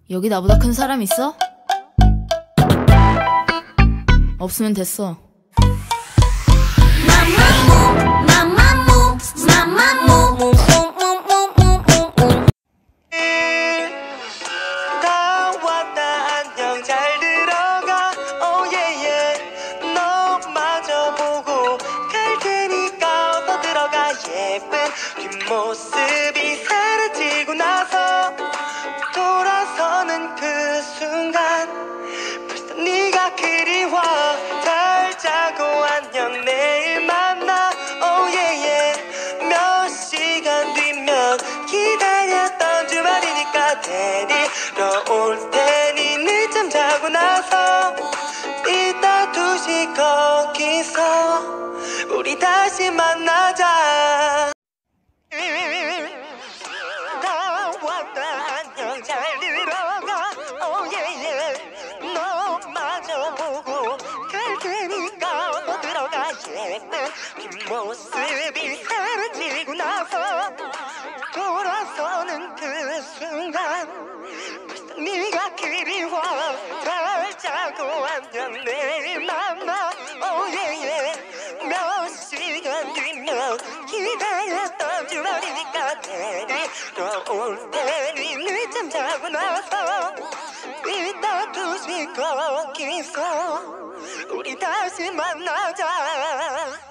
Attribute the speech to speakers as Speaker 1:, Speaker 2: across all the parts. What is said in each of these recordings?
Speaker 1: 여기 나보다 큰 사람 있어? 없으면 됐어.
Speaker 2: 다 왔다 안녕 잘 들어가 오예예 너 마저 보고 갈 테니까 어서 들어가 예쁜 뒷모습이 사라지고 나서 돌아서는 그 순간 벌써 네가 그리워 잘 자고 안녕 내일 만나 오예예 몇 시간 뒤면 기다렸던 주말이니까 데리러 올 테니 늦잠 자고 나서 이따 2시 거기서 우리 다시 만나자. 다 왔다 안녕 잘 들어가 오예예 너 마저 보고 갈 테니까 어서 들어가 예쁜 뒷모습이 사라지고 나서 돌아서는 그 순간 벌써 네가 그리워 잘 자고 안녕 내일 만나 오예예 몇 시간 뒤면 기다렸던 주말이니까 데리러 올 테니 늦잠 자고 나서 이따 2시 거기서 우리 다시 만나자.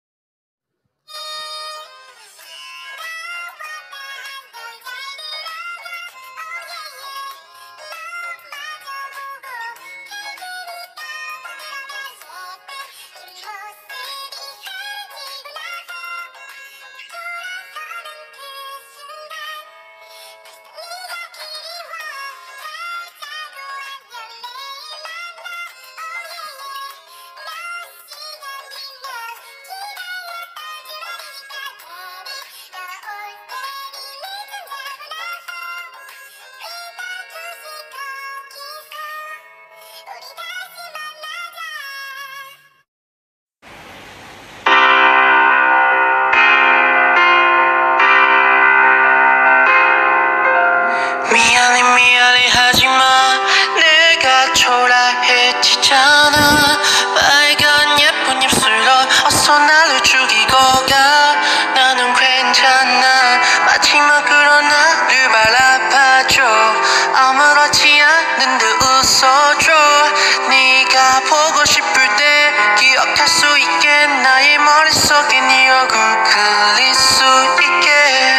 Speaker 2: 미안해 하지마 내가 초라해지잖아 빨간 예쁜 입술로 어서 나를 죽이고 가 나는 괜찮아 마지막으로 나를 바라봐줘 아무렇지 않은 듯 웃어줘 네가 보고 싶을 때 기억할 수 있게 나의 머릿속에 네 얼굴 그릴 수 있게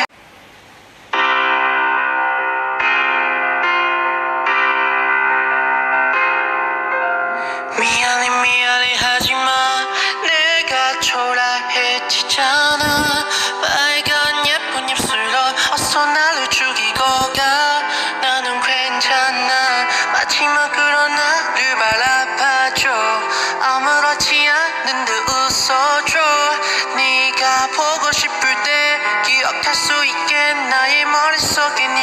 Speaker 2: 미안해 하지마 내가 초라해지잖아 빨간 예쁜 입술로 어서 나를 죽이고 가 나는 괜찮아 마지막으로 나를 바라봐줘 아무렇지 않은 듯 웃어줘 네가 보고 싶을 때 기억할 수 있게 나의 머릿속에